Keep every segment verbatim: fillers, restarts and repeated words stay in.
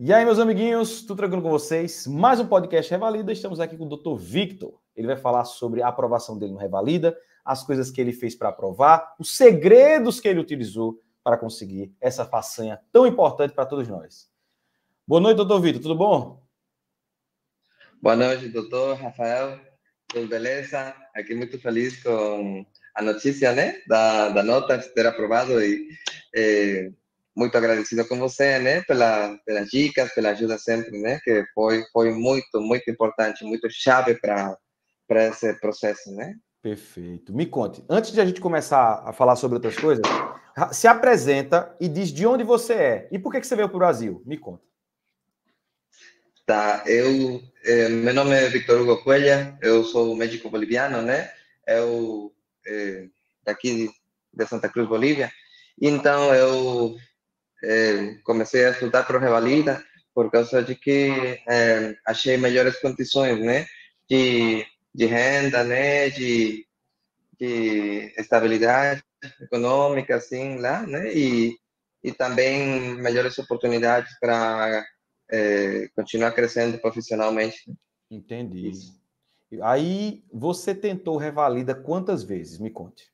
E aí, meus amiguinhos, tudo tranquilo com vocês? Mais um podcast Revalida, estamos aqui com o doutor Victor. Ele vai falar sobre a aprovação dele no Revalida, as coisas que ele fez para aprovar, os segredos que ele utilizou para conseguir essa façanha tão importante para todos nós. Boa noite, doutor Victor, tudo bom? Boa noite, doutor Rafael, tudo beleza? Aqui muito feliz com a notícia, né, da, da nota de ter aprovado e eh, muito agradecido com você, né, pela, pelas dicas, pela ajuda sempre, né, que foi, foi muito, muito importante, muito chave para para esse processo, né? Perfeito. Me conte, antes de a gente começar a falar sobre outras coisas, se apresenta e diz de onde você é e por que que você veio para o Brasil. Me conta. Tá, eu, eh, meu nome é Victor Hugo Cuellar, eu sou médico boliviano, né? Eu, eh, daqui de Santa Cruz, Bolívia. Então, eu eh, comecei a estudar para o Revalida por causa de que eh, achei melhores condições, né? De, de renda, né? De, de estabilidade econômica, assim, lá, né? E, e também melhores oportunidades para eh, continuar crescendo profissionalmente. Entendi. Isso. Aí, você tentou Revalida quantas vezes? Me conte.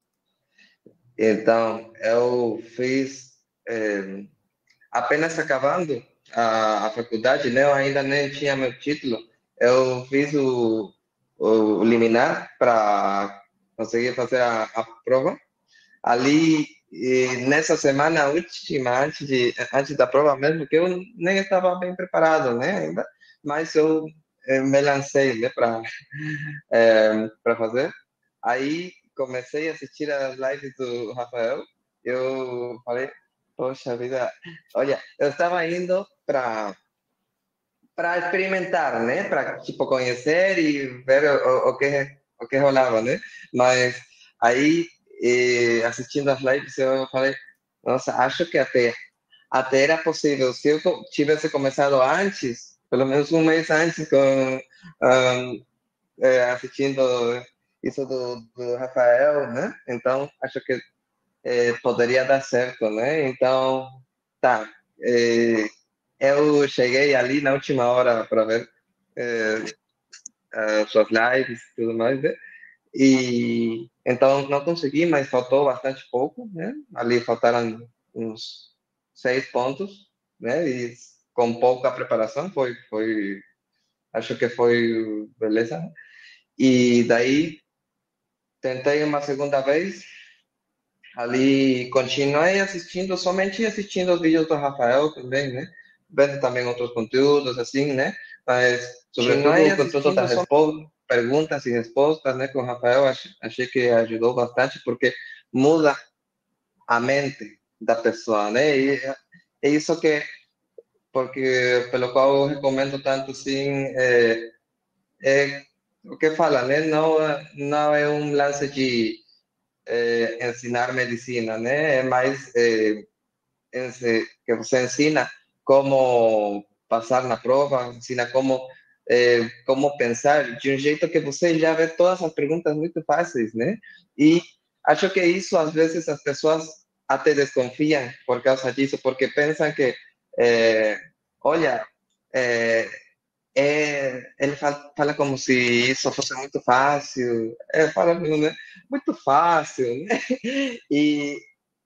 Então, eu fiz, eh, apenas acabando a, a faculdade, né? Eu ainda nem tinha meu título. Eu fiz o, o liminar para conseguir fazer a, a prova. Ali, e nessa semana última, antes, de, antes da prova mesmo, que eu nem estava bem preparado, né? Ainda, mas eu eh, me lancei, né? Para é, para fazer. Aí comecei a assistir as lives do Rafael. Eu falei, poxa vida, olha, eu estava indo para para experimentar, né? Para tipo conhecer e ver o, o que o que rolava, né? Mas aí eh, assistindo as lives eu falei, nossa, acho que até até era possível se eu tivesse começado antes, pelo menos um mês antes com um, é, assistindo isso do, do Rafael, né? Então, acho que é, poderia dar certo, né? Então, tá. É, eu cheguei ali na última hora para ver é, as suas lives e tudo mais, né? E então não consegui, mas faltou bastante pouco, né? Ali faltaram uns seis pontos, né? E com pouca preparação foi, foi, acho que foi beleza. E daí tentei uma segunda vez, ali continuei assistindo, somente assistindo os vídeos do Rafael também, né? Vendo também outros conteúdos, assim, né? Mas, sobretudo, o conteúdo das respostas, perguntas e respostas, né? Com o Rafael, achei que ajudou bastante, porque muda a mente da pessoa, né? E é isso que, porque, pelo qual eu recomendo tanto, sim, é, é o que fala, né? Não, não é um lance de eh, ensinar medicina, né? É mais eh, que você ensina como passar na prova, ensina como eh, como pensar de um jeito que você já vê todas as perguntas muito fáceis, né? E acho que isso às vezes as pessoas até desconfiam por causa disso, porque pensam que, eh, olha, eh, é, ele fala, fala como se isso fosse muito fácil, é, fala né? Muito fácil, né? E,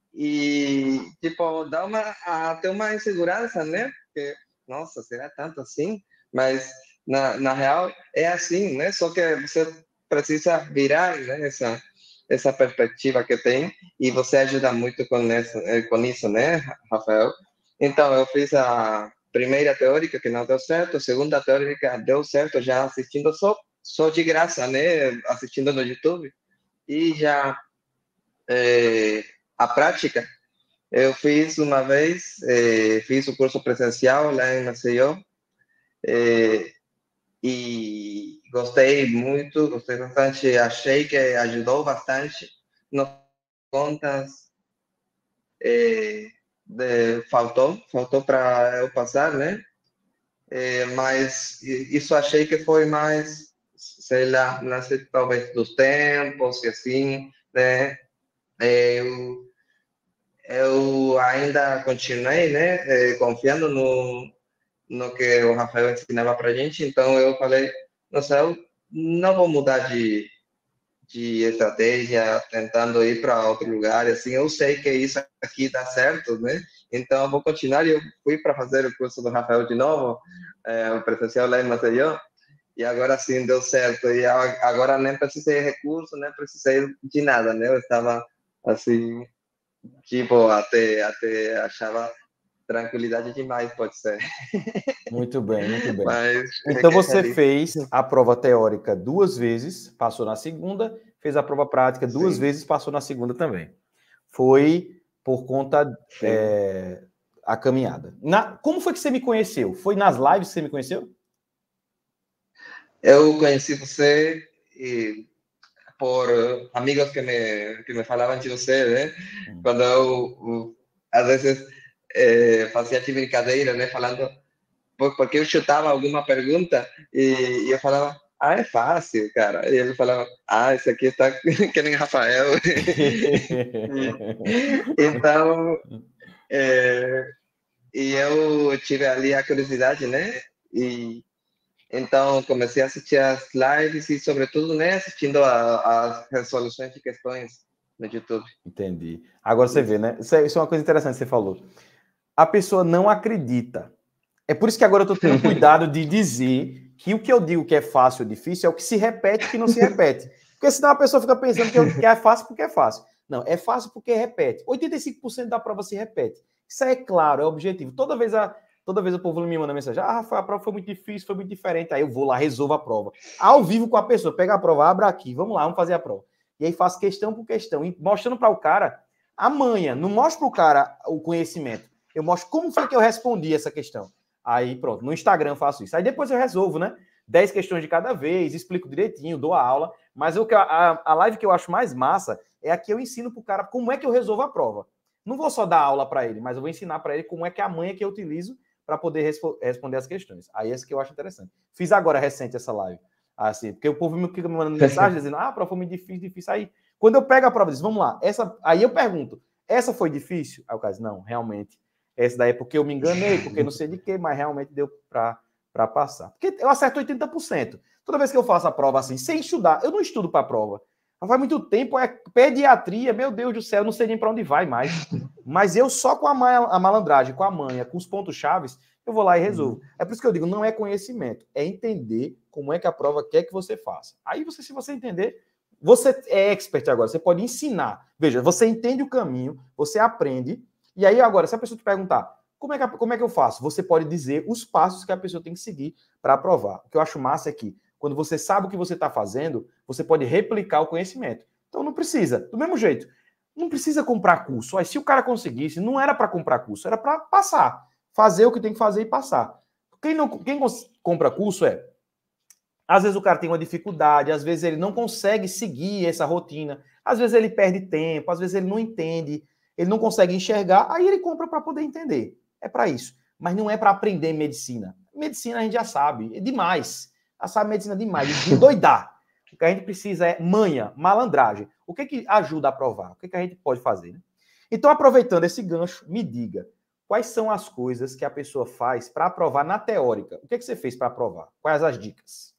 e tipo, dá uma, até uma insegurança, né? Porque, nossa, será tanto assim? Mas, na, na real, é assim, né? Só que você precisa virar, né? Essa, essa perspectiva que tem e você ajuda muito com, essa, com isso, né, Rafael? Então, eu fiz a primeira teórica que não deu certo, a segunda teórica deu certo já assistindo só, só de graça, né? Assistindo no YouTube. E já é, a prática, eu fiz uma vez, é, fiz o curso presencial lá em Maceió, é, e gostei muito, gostei bastante, achei que ajudou bastante nas contas, é, de, faltou, faltou para eu passar, né? É, mas isso achei que foi mais, sei lá, não sei, talvez dos tempos e assim, né? É, eu, eu ainda continuei, né, é, confiando no, no que o Rafael ensinava para a gente, então eu falei, nossa, eu não vou mudar de, de estratégia, tentando ir para outro lugar, assim, eu sei que isso aqui dá certo, né? Então eu vou continuar, e eu fui para fazer o curso do Rafael de novo, é, o presencial lá em Maceió, e agora sim deu certo, e agora nem precisei de recurso, nem precisei de nada, né? Eu estava, assim, tipo, até, até achava tranquilidade demais, pode ser. Muito bem, muito bem. Mas então fiquei você feliz. fez a prova teórica duas vezes, passou na segunda, fez a prova prática duas Sim. vezes, passou na segunda também. Foi por conta é, a caminhada. Na, como foi que você me conheceu? Foi nas lives que você me conheceu? Eu conheci você e, por amigos que me, que me falavam de você, né? Hum. Quando eu, eu às vezes, é, fazia de brincadeira, né? Falando, porque eu chutava alguma pergunta e, e eu falava, ah, é fácil, cara. E ele falava, ah, esse aqui está que nem Rafael. Então, é, e eu tive ali a curiosidade, né? E então comecei a assistir as lives e, sobretudo, né, assistindo as resoluções de questões no YouTube. Entendi. Agora você Isso. vê, né? Isso é, isso é uma coisa interessante que você falou. A pessoa não acredita. É por isso que agora eu estou tendo cuidado de dizer que o que eu digo que é fácil ou difícil é o que se repete e que não se repete. Porque senão a pessoa fica pensando que, eu, que é fácil porque é fácil. Não, é fácil porque repete. oitenta e cinco por cento da prova se repete. Isso aí é claro, é objetivo. Toda vez, a, toda vez o povo me manda mensagem: ah, Rafael, a prova foi muito difícil, foi muito diferente. Aí eu vou lá, resolvo a prova. Ao vivo com a pessoa, pega a prova, abra aqui, vamos lá, vamos fazer a prova. E aí faço questão por questão, mostrando para o cara a manha. Não mostro para o cara o conhecimento. Eu mostro como foi que eu respondi essa questão. Aí pronto, no Instagram eu faço isso. Aí depois eu resolvo, né? dez questões de cada vez, explico direitinho, dou a aula. Mas o que a, a live que eu acho mais massa é a que eu ensino pro cara como é que eu resolvo a prova. Não vou só dar aula para ele, mas eu vou ensinar para ele como é que é a manha que eu utilizo para poder respo- responder as questões. Aí essa que eu acho interessante. Fiz agora recente essa live. Assim, porque o povo me fica me mandando mensagem dizendo: ah, a prova foi muito difícil, difícil. Aí, quando eu pego a prova, diz: vamos lá, essa... aí eu pergunto: essa foi difícil? Aí o cara diz: não, realmente. Essa daí é porque eu me enganei, porque não sei de quê, mas realmente deu para passar. Porque eu acerto oitenta por cento. Toda vez que eu faço a prova assim, sem estudar, eu não estudo para a prova. Faz muito tempo, é pediatria, meu Deus do céu, eu não sei nem para onde vai mais. Mas eu só com a, ma a malandragem, com a manha, com os pontos chaves, eu vou lá e resolvo. É por isso que eu digo, não é conhecimento, é entender como é que a prova quer que você faça. Aí você, se você entender, você é expert agora, você pode ensinar. Veja, você entende o caminho, você aprende, e aí agora, se a pessoa te perguntar, como é que, como é que eu faço? Você pode dizer os passos que a pessoa tem que seguir para aprovar. O que eu acho massa é que, quando você sabe o que você está fazendo, você pode replicar o conhecimento. Então não precisa, do mesmo jeito, não precisa comprar curso. Aí, se o cara conseguisse, não era para comprar curso, era para passar. Fazer o que tem que fazer e passar. Quem, não, quem compra curso é, às vezes o cara tem uma dificuldade, às vezes ele não consegue seguir essa rotina, às vezes ele perde tempo, às vezes ele não entende, ele não consegue enxergar, aí ele compra para poder entender. É para isso. Mas não é para aprender medicina. Medicina a gente já sabe, é demais. Já sabe medicina demais, de endoidar. O que a gente precisa é manha, malandragem. O que, que ajuda a provar? O que, que a gente pode fazer? Né? Então, aproveitando esse gancho, me diga, quais são as coisas que a pessoa faz para aprovar na teórica? O que, que você fez para aprovar? Quais as dicas?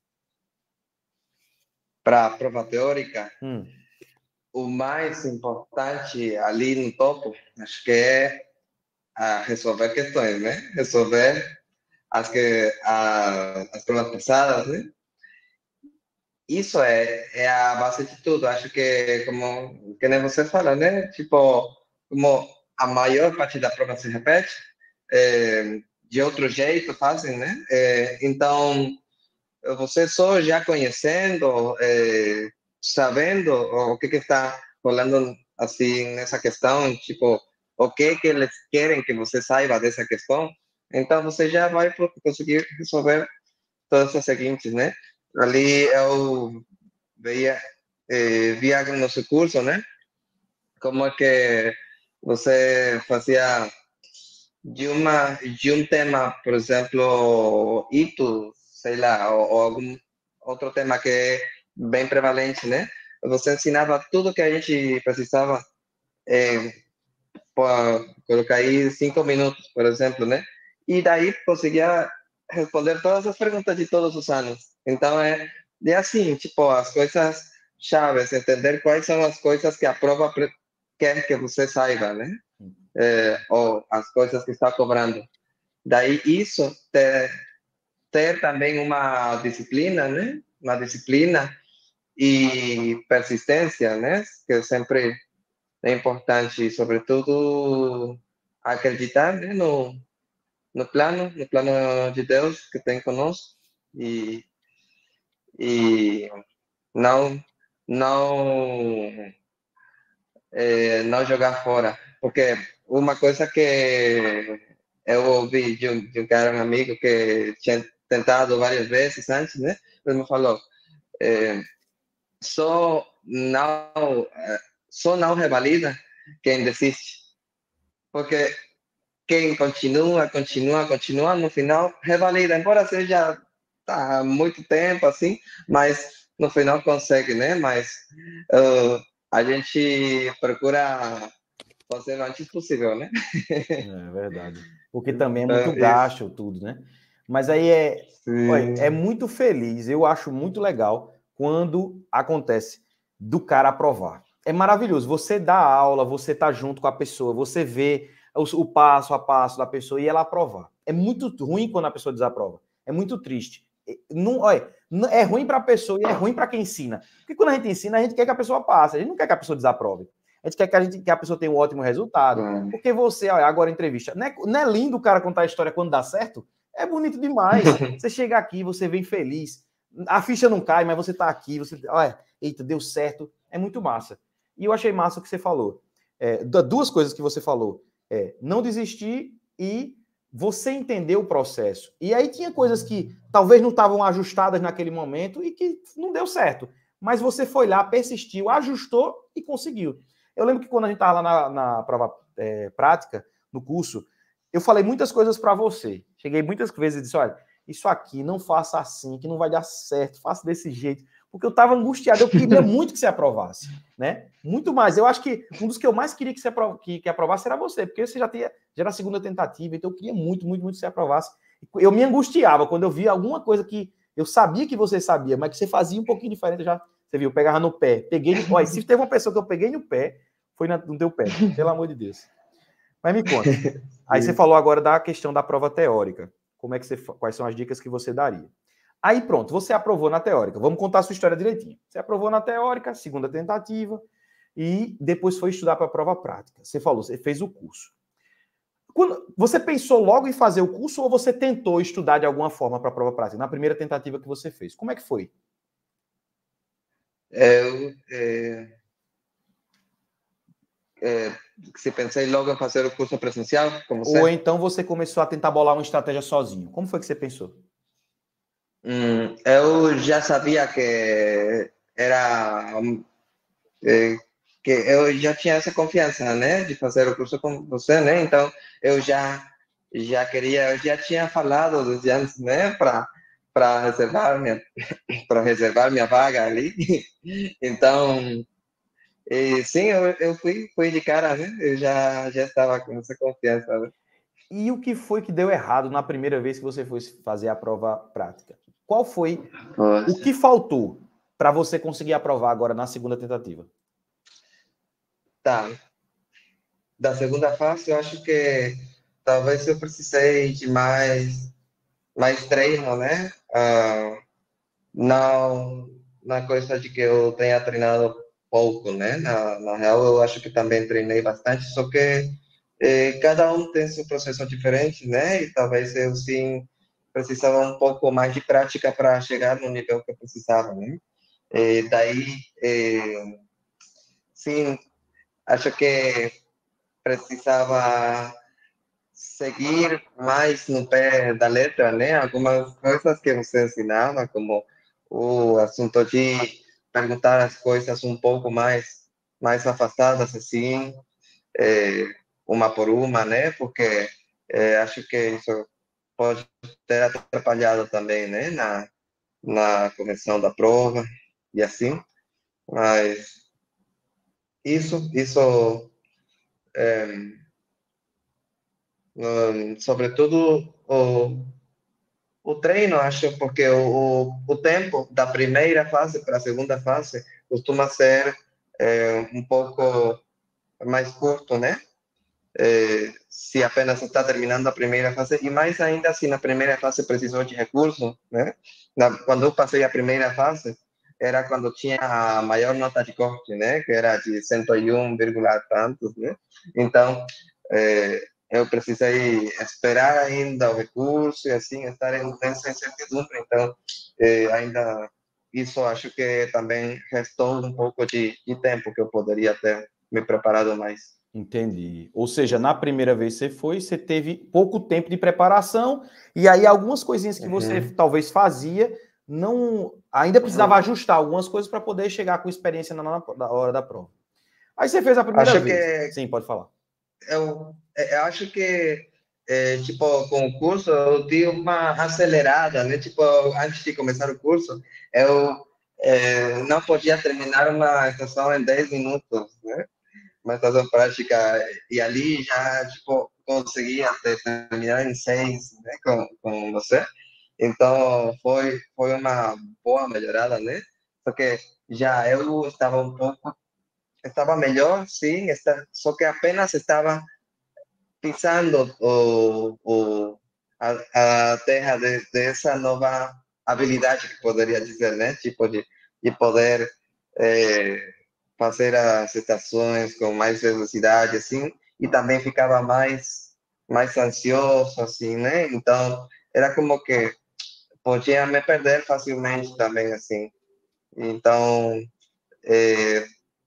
Para a prova teórica, hum. o mais importante ali no topo, acho que é a resolver questões, né? Resolver as, que, a, as provas passadas, né? Isso é, é a base de tudo. Acho que, como que nem você fala, né? Tipo, como a maior parte da prova se repete, é, de outro jeito fazem, né? É, então, você só já conhecendo, é, sabendo o que, que está rolando assim nessa questão, tipo, o que que eles querem que você saiba dessa questão, então você já vai conseguir resolver todas as seguintes, né? Ali eu veia, eh, via no seu curso, né? Como é que você fazia de uma de um tema, por exemplo, ito, sei lá, ou, ou algum outro tema que é bem prevalente, né? Você ensinava tudo que a gente precisava, eh, para colocar aí cinco minutos, por exemplo, né? E daí conseguia responder todas as perguntas de todos os anos. Então, é, é assim, tipo, as coisas chaves, entender quais são as coisas que a prova quer que você saiba, né? É, ou as coisas que está cobrando. Daí, isso, ter, ter também uma disciplina, né? Uma disciplina e persistência, né? Que sempre é importante, sobretudo, acreditar, né? no, no plano, no plano de Deus que tem conosco e, e não, não, é, não jogar fora. Porque uma coisa que eu ouvi de um, de um cara, um amigo que tinha tentado várias vezes antes, né? Ele me falou, é, só não, só não revalida quem desiste. Porque quem continua, continua, continua, no final revalida, embora seja tá, há muito tempo assim, mas no final consegue, né? Mas uh, a gente procura fazer o antes possível, né? É verdade. Porque também é muito Então, isso. gasto tudo, né? Mas aí é, olha, é Sim. muito feliz, eu acho muito legal quando acontece do cara aprovar. É maravilhoso. Você dá aula, você tá junto com a pessoa, você vê o, o passo a passo da pessoa e ela aprovar. É muito ruim quando a pessoa desaprova. É muito triste. Não, olha, é ruim para a pessoa e é ruim para quem ensina. Porque quando a gente ensina, a gente quer que a pessoa passe, a gente não quer que a pessoa desaprove. A gente quer que a, gente, que a pessoa tenha um ótimo resultado. Claro. Porque você, olha, agora entrevista, não é, não é lindo o cara contar a história quando dá certo? É bonito demais. Você chega aqui, você vem feliz. A ficha não cai, mas você tá aqui, você, olha, eita, deu certo. É muito massa. E eu achei massa o que você falou. É, duas coisas que você falou. É, não desistir e você entender o processo. E aí tinha coisas que talvez não estavam ajustadas naquele momento e que não deu certo. Mas você foi lá, persistiu, ajustou e conseguiu. Eu lembro que quando a gente estava lá na, na prova é, prática, no curso, eu falei muitas coisas para você. Cheguei muitas vezes e disse, olha, isso aqui não faça assim, que não vai dar certo, faça desse jeito. Porque eu estava angustiado, eu queria muito que você aprovasse, né? Muito mais. Eu acho que um dos que eu mais queria que você aprov que, que aprovasse era você, porque você já, tinha, já era a segunda tentativa, então eu queria muito, muito, muito que você aprovasse. Eu me angustiava quando eu via alguma coisa que eu sabia que você sabia, mas que você fazia um pouquinho diferente, eu já, você viu, eu pegava no pé. Peguei no, olha, se teve uma pessoa que eu peguei no pé, foi na, no teu pé, pelo amor de Deus. Mas me conta. Aí você falou agora da questão da prova teórica. Como é que você, quais são as dicas que você daria? Aí pronto, você aprovou na teórica. Vamos contar a sua história direitinho. Você aprovou na teórica, segunda tentativa, e depois foi estudar para a prova prática. Você falou, você fez o curso. Quando, você pensou logo em fazer o curso ou você tentou estudar de alguma forma para a prova prática? Na primeira tentativa que você fez. Como é que foi? Eu, é, é, se pensei logo em fazer o curso presencial, como Ou você? então você começou a tentar bolar uma estratégia sozinho? Como foi que você pensou? Hum, eu já sabia que era é, que eu já tinha essa confiança, né, de fazer o curso com você, né? Então eu já já queria, eu já tinha falado desde antes, né, para para reservar minha para reservar minha vaga ali. Então, e, sim, eu, eu fui fui de cara, né? Eu já já estava com essa confiança, né? E o que foi que deu errado na primeira vez que você foi fazer a prova prática? Qual foi o Poxa. que faltou para você conseguir aprovar agora na segunda tentativa? Tá. Da segunda fase, eu acho que talvez eu precisei de mais mais treino, né? Ah, não na coisa de que eu tenha treinado pouco, né? Na, na real, eu acho que também treinei bastante, só que eh, cada um tem seu processo diferente, né? E talvez eu sim precisava um pouco mais de prática para chegar no nível que eu precisava, né? E daí, eh, sim, acho que precisava seguir mais no pé da letra, né? Algumas coisas que você ensinava, como o assunto de perguntar as coisas um pouco mais mais afastadas, assim, é, uma por uma, né? Porque é, acho que isso pode ter atrapalhado também, né? Na, na correção da prova e assim. Mas isso, isso é, um, sobretudo, o o treino, acho, porque o, o, o tempo da primeira fase para a segunda fase costuma ser é, um pouco mais curto, né? É, se apenas está terminando a primeira fase, e mais ainda se na primeira fase precisou de recurso, né? Na, quando eu passei a primeira fase, era quando tinha a maior nota de corte, né? Que era de cento e um, tantos, né? Então, é, eu precisei esperar ainda o recurso e assim estar em nessa incertidumbre. Então, é, ainda isso acho que também restou um pouco de, de tempo que eu poderia ter me preparado mais. Entendi. Ou seja, na primeira vez que você foi, você teve pouco tempo de preparação e aí algumas coisinhas que você Uhum. talvez fazia, não ainda precisava ajustar algumas coisas para poder chegar com experiência na, na, na hora da prova. Aí você fez a primeira Acho vez. que Sim, pode falar. eu, eu acho que é, tipo com o curso eu dei uma acelerada, né? Tipo, antes de começar o curso, eu é, não podia terminar uma estação em dez minutos, né? Uma estação prática, e ali já tipo conseguia terminar em seis, né? Com, com você. Então foi foi uma boa melhorada, né? Porque já eu estava um pouco estava melhor, sim, está, só que apenas estava pisando o, o, a, a terra de, dessa nova habilidade, que poderia dizer, né? Tipo, de, de poder é, fazer as estações com mais velocidade, assim, e também ficava mais, mais ansioso, assim, né? Então, era como que podia me perder facilmente também, assim. Então, é,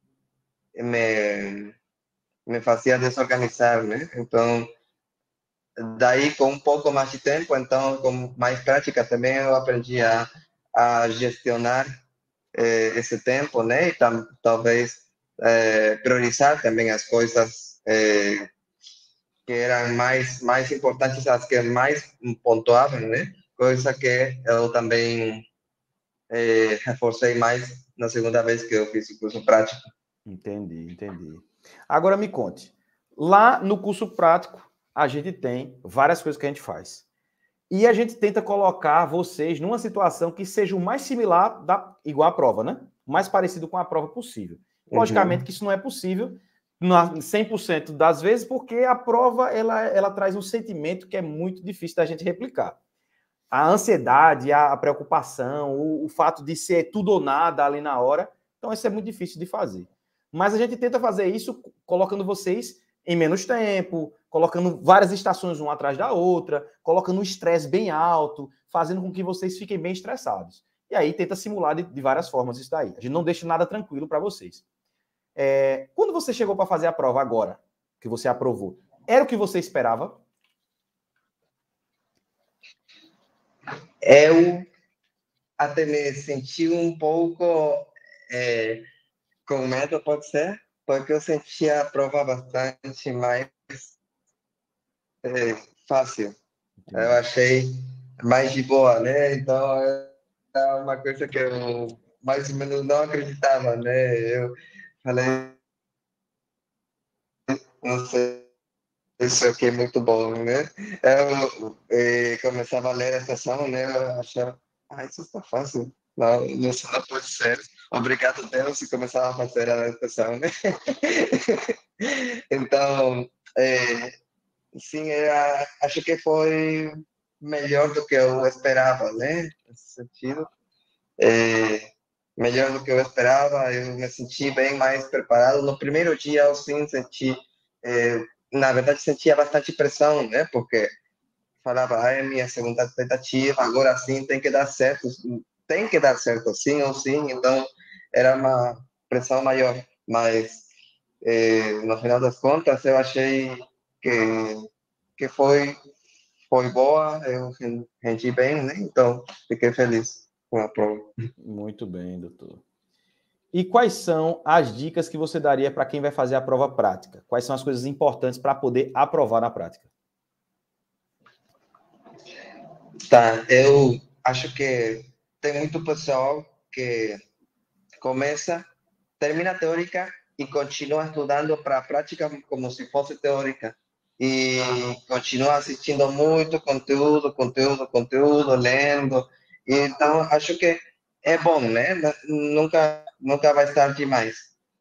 me, me fazia desorganizar, né? Então, daí com um pouco mais de tempo, então com mais prática também eu aprendi a, a gestionar eh, esse tempo, né? E tam, talvez eh, priorizar também as coisas eh, que eram mais mais importantes, as que mais pontuavam, né? Coisa que eu também eh, reforcei mais na segunda vez que eu fiz o curso prático. Entendi, entendi. Agora me conte. Lá no curso prático, a gente tem várias coisas que a gente faz. E a gente tenta colocar vocês numa situação que seja o mais similar, da, igual à prova, né? O mais parecido com a prova possível. Logicamente Uhum. que isso não é possível cem por cento das vezes, porque a prova ela, ela traz um sentimento que é muito difícil da gente replicar. A ansiedade, a preocupação, o, o fato de ser tudo ou nada ali na hora, então isso é muito difícil de fazer. Mas a gente tenta fazer isso colocando vocês em menos tempo, colocando várias estações uma atrás da outra, colocando um estresse bem alto, fazendo com que vocês fiquem bem estressados. E aí tenta simular de, de várias formas isso daí. A gente não deixa nada tranquilo para vocês. É, quando você chegou para fazer a prova agora, que você aprovou, era o que você esperava? Eu até me senti um pouco é, com medo, pode ser, porque eu sentia a prova bastante mais é, fácil. Eu Entendi. achei mais de boa, né? Então, é uma coisa que eu mais ou menos não acreditava, né? Eu falei, não sei, isso aqui é muito bom, né? Eu eh, começava a ler a estação, né? Eu achava, ah, isso está fácil. Não, isso não pode ser. Obrigado, Deus, e começava a fazer a estação, né? Então, é, sim, era, acho que foi melhor do que eu esperava, né? Nesse sentido. É, melhor do que eu esperava, eu me senti bem mais preparado. No primeiro dia, eu sim senti, é, na verdade, sentia bastante pressão, né? Porque falava, ah, é minha segunda tentativa, agora sim tem que dar certo, tem que dar certo, sim ou sim. Então, era uma pressão maior, mas eh, no final das contas, eu achei que, que foi, foi boa, eu rendi bem, né? Então, fiquei feliz com a prova. Muito bem, doutor. E quais são as dicas que você daria para quem vai fazer a prova prática? Quais são as coisas importantes para poder aprovar na prática? Tá, eu acho que tem muito pessoal que começa, termina a teórica e continua estudando para a prática como se fosse teórica. e continuo assistindo muito conteúdo, conteúdo, conteúdo, lendo. Então, acho que é bom, né? Nunca, nunca vai estar demais.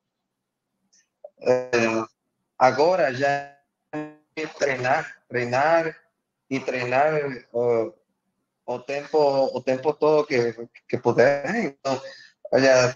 Agora já é treinar, treinar e treinar uh, o tempo, o tempo todo que, que puder. Então, olha,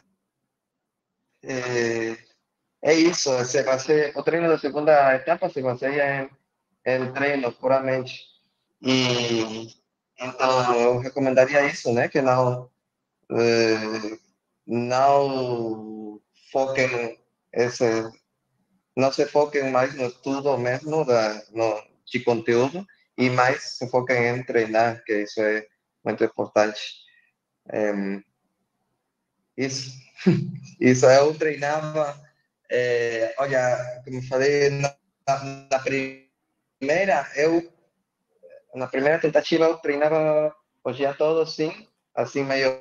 é, é isso. Se você, o treino da segunda etapa se baseia em, em treino puramente. E então eu recomendaria isso, né? Que não eh, não foquem esse, não se foquem mais no estudo mesmo da, no, de conteúdo e mais se foquem em treinar, que isso é muito importante. É, isso, isso eu treinava, é, olha, como eu falei, na, na primeira, eu, na primeira tentativa eu treinava o dia todo, sim, assim meio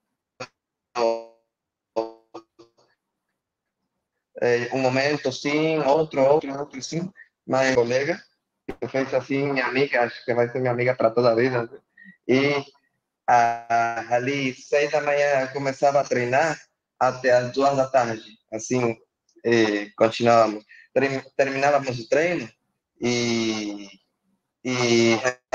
é, um momento sim, outro, outro, outro sim, mas colega, que fez assim, minha amiga, acho que vai ser minha amiga para toda a vida. E a, ali, seis da manhã, eu começava a treinar até as duas da tarde. Assim, e continuávamos. Terminávamos o treino e, e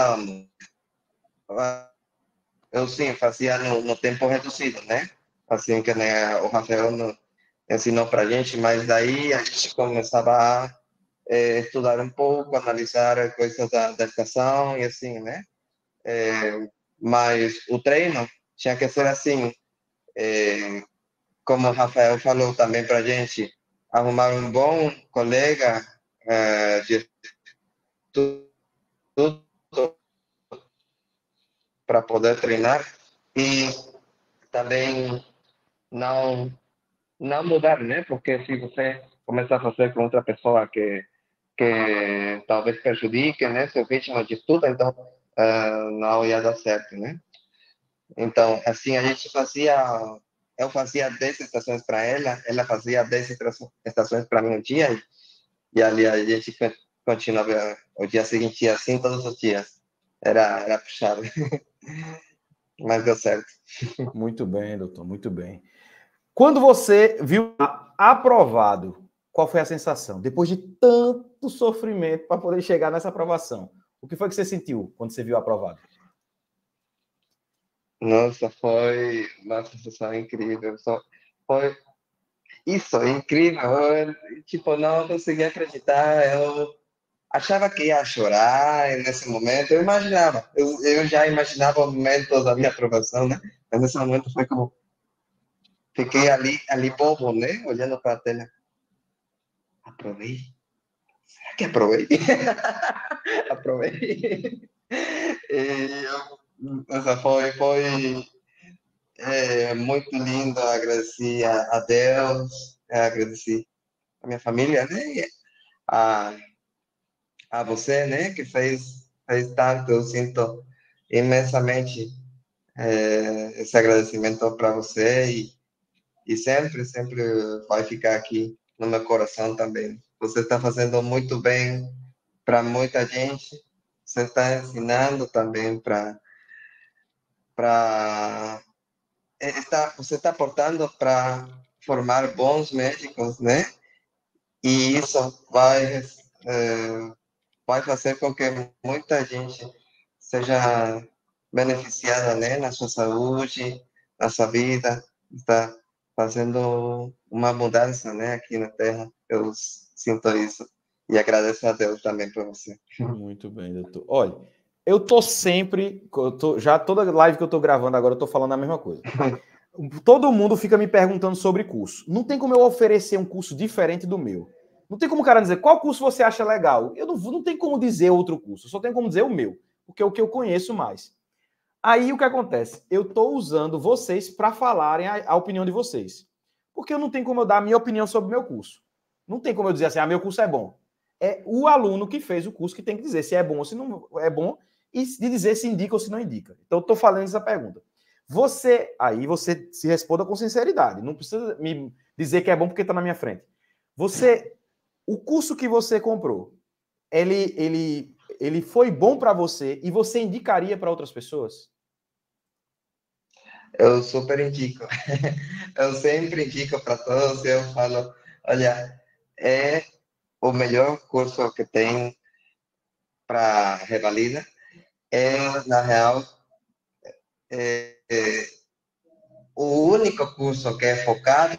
eu sim fazia no, no tempo reduzido, né? Assim que né, o Rafael no, ensinou para a gente, mas daí a gente começava a é, estudar um pouco, analisar coisas da, da estação e assim, né? É, mas o treino tinha que ser assim, é, como o Rafael falou também para a gente, arrumar um bom colega é, de tudo para poder treinar e também não não mudar, né? Porque se você começar a fazer com outra pessoa que que talvez prejudique, né, seu ritmo de estudo, então uh, não ia dar certo, né? Então, assim, a gente fazia, eu fazia dez estações para ela, ela fazia dez estações para mim um dia, e, e ali a gente continuava o dia seguinte assim, todos os dias. Era, era puxado, mas deu certo. Muito bem, doutor, muito bem. Quando você viu aprovado, qual foi a sensação? Depois de tanto sofrimento para poder chegar nessa aprovação, o que foi que você sentiu quando você viu aprovado? Nossa, foi uma sensação incrível. Só foi isso, incrível. Eu, tipo, não conseguia acreditar. Eu achava que ia chorar nesse momento. Eu imaginava. Eu, eu já imaginava o momento da minha aprovação, né? Mas nesse momento foi como fiquei ali, ali bobo, né? Olhando para a tela. Aprovei? Será que aprovei? Aprovei. E eu, nossa, foi, foi é, muito lindo. Agradeci a, a Deus, agradeci a minha família, né? E a, a você, né? Que fez, fez tanto. Eu sinto imensamente é, esse agradecimento para você e, e sempre, sempre vai ficar aqui no meu coração também. Você está fazendo muito bem para muita gente. Você está ensinando também para para está você está aportando para formar bons médicos, né? E isso vai é, vai fazer com que muita gente seja beneficiada, né, na sua saúde, na sua vida, está fazendo uma mudança, né, aqui na Terra. Eu sinto isso e agradeço a Deus também por você. Muito bem, doutor. Olha, eu tô sempre, eu tô, já toda live que eu tô gravando agora, eu tô falando a mesma coisa. Todo mundo fica me perguntando sobre curso. Não tem como eu oferecer um curso diferente do meu. Não tem como o cara dizer qual curso você acha legal. Eu não, não tem como dizer outro curso. Eu só tenho como dizer o meu, porque é o que eu conheço mais. Aí o que acontece? Eu estou usando vocês para falarem a, a opinião de vocês. Porque eu não tenho como eu dar a minha opinião sobre o meu curso. Não tem como eu dizer assim, ah, meu curso é bom. É o aluno que fez o curso que tem que dizer se é bom ou se não é bom e de dizer se indica ou se não indica. Então, eu estou falando essa pergunta. Você, aí você se responda com sinceridade. Não precisa me dizer que é bom porque está na minha frente. Você, o curso que você comprou, ele, ele, ele foi bom para você e você indicaria para outras pessoas? Eu super indico. Eu sempre indico para todos. Eu falo, olha, é o melhor curso que tem para Revalida. É, na real, é, é o único curso que é focado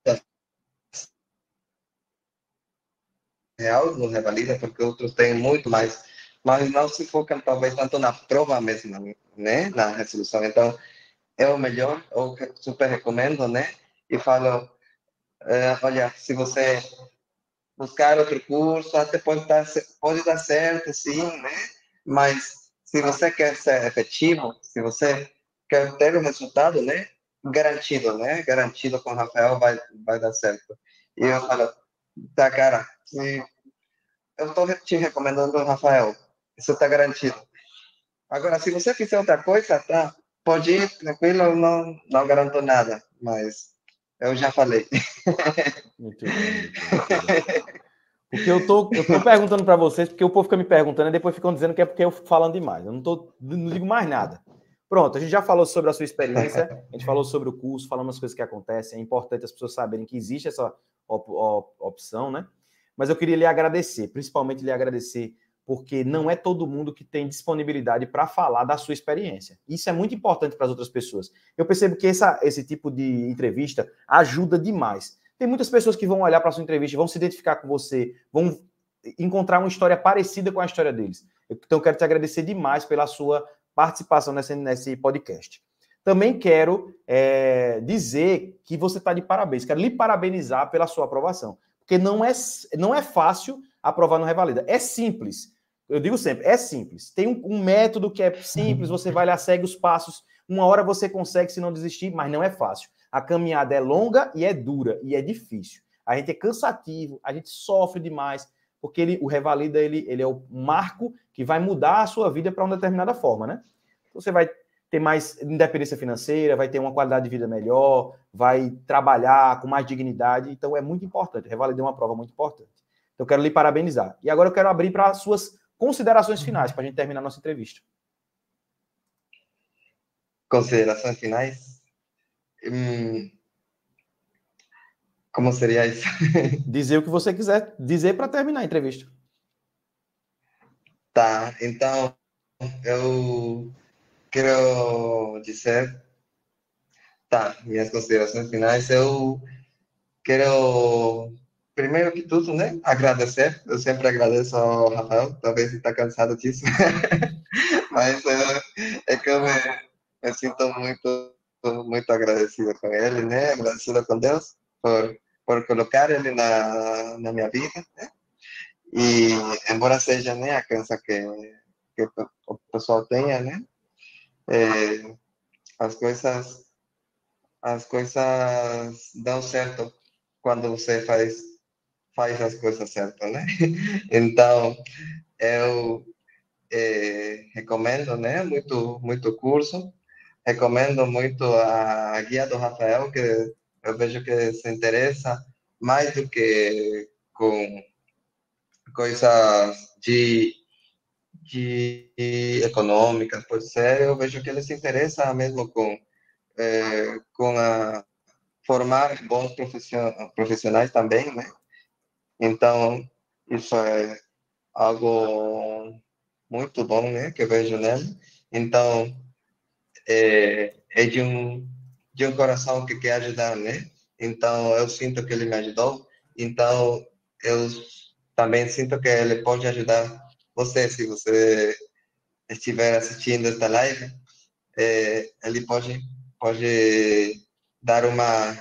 real no Revalida, porque outros têm muito mais, mas não se focam talvez tanto na prova mesmo, né? Na resolução. Então, é o melhor, eu super recomendo, né? E falo, é, olha, se você buscar outro curso, até pode dar, pode dar certo, sim, né? Mas se você quer ser efetivo, se você quer ter o um resultado, né? Garantido, né? Garantido com o Rafael vai, vai dar certo. E eu falo, tá, cara, se eu estou te recomendando o Rafael, isso está garantido. Agora, se você fizer outra coisa, tá? Pode ir, tranquilo, eu não, não garanto nada, mas eu já falei. Muito bem, doutor, muito bem. Porque eu tô, eu tô perguntando para vocês, porque o povo fica me perguntando e depois ficam dizendo que é porque eu fico falando demais. Eu não, tô, não digo mais nada. Pronto, a gente já falou sobre a sua experiência, a gente falou sobre o curso, falamos as coisas que acontecem. É importante as pessoas saberem que existe essa op op opção, né? Mas eu queria lhe agradecer, principalmente lhe agradecer, porque não é todo mundo que tem disponibilidade para falar da sua experiência. Isso é muito importante para as outras pessoas. Eu percebo que essa, esse tipo de entrevista ajuda demais. Tem muitas pessoas que vão olhar para a sua entrevista, vão se identificar com você, vão encontrar uma história parecida com a história deles. Então, eu quero te agradecer demais pela sua participação nesse, nesse podcast. Também quero é, dizer que você está de parabéns. Quero lhe parabenizar pela sua aprovação. Porque não é, não é fácil aprovar no Revalida. É simples. Eu digo sempre, é simples. Tem um, um método que é simples, você vai lá, segue os passos. Uma hora você consegue, se não desistir, mas não é fácil. A caminhada é longa e é dura, e é difícil. A gente é cansativo, a gente sofre demais, porque ele, o Revalida ele, ele é o marco que vai mudar a sua vida para uma determinada forma, né? Você vai ter mais independência financeira, vai ter uma qualidade de vida melhor, vai trabalhar com mais dignidade. Então, é muito importante. O Revalida é uma prova muito importante. Então, eu quero lhe parabenizar. E agora eu quero abrir para as suas considerações finais, para a gente terminar a nossa entrevista. Considerações finais? Hum, como seria isso? Dizer o que você quiser dizer para terminar a entrevista. Tá, então eu quero dizer, tá, minhas considerações finais, eu quero, primeiro que tudo, né, agradecer, eu sempre agradeço ao Rafael, talvez ele está cansado disso, mas é, é que eu me, me sinto muito, muito agradecido com ele, né, agradecido com Deus por, por colocar ele na, na minha vida, né, e embora seja, né, a crença que, que o pessoal tenha, né, é, as coisas as coisas dão certo quando você faz faz as coisas certas, né? Então eu é, recomendo, né? Muito muito curso, recomendo muito a guia do Rafael, que eu vejo que se interessa mais do que com coisas de de econômicas, por ser, eu vejo que ele se interessa mesmo com é, com a formar bons profissionais também, né? Então, isso é algo muito bom, né? Que eu vejo nele. Então, é, é de um de um coração que quer ajudar, né? Então, eu sinto que ele me ajudou. Então, eu também sinto que ele pode ajudar você, se você estiver assistindo esta live, é, ele pode pode dar uma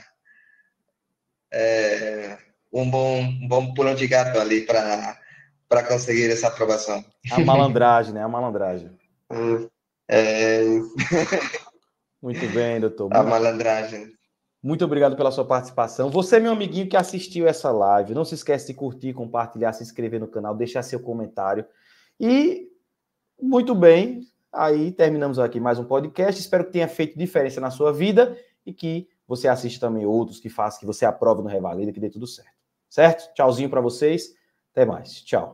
é, um bom um bom pulo de gato ali para para conseguir essa aprovação. A malandragem, né? A malandragem. É, Muito bem, doutor. a Muito, malandragem. muito obrigado pela sua participação. Você, meu amiguinho que assistiu essa live, não se esquece de curtir, compartilhar, se inscrever no canal, deixar seu comentário. E, muito bem, aí terminamos aqui mais um podcast. Espero que tenha feito diferença na sua vida e que você assista também outros, que faça, que você aprove no Revalida, que dê tudo certo. Certo? Tchauzinho para vocês. Até mais. Tchau.